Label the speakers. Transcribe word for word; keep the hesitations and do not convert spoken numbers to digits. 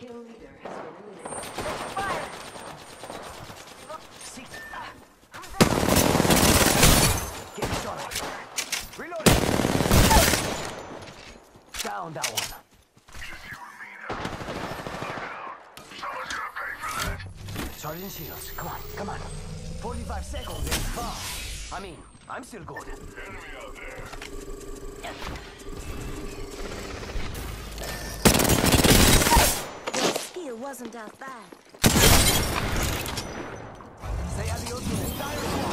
Speaker 1: Kill leader has been eliminated.
Speaker 2: Fire!
Speaker 3: See. Get shot at. Reloading. Down that one. Charging shields. Come on, come on. forty-five seconds is far. I mean, I'm still good.
Speaker 4: Enemy out there.
Speaker 2: Your skill wasn't that bad.
Speaker 3: Say adios to the entire squad.